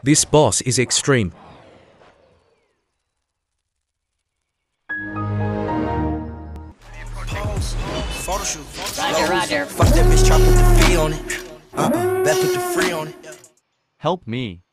This boss is extreme. Roger, Roger. Fuck that bitch, try put the fee on it. Best put the free on it. Help me.